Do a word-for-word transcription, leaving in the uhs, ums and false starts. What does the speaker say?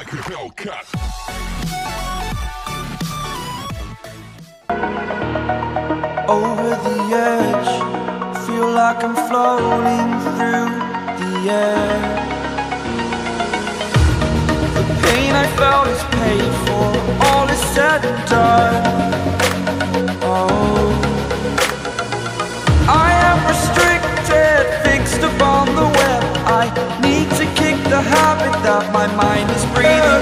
Like a Hellcat. Over the edge, feel like I'm floating through the air. The pain I felt is paid for, all is said and done. Oh, I am restricted, fixed upon the web. I need to kick the habit that my mind is breathing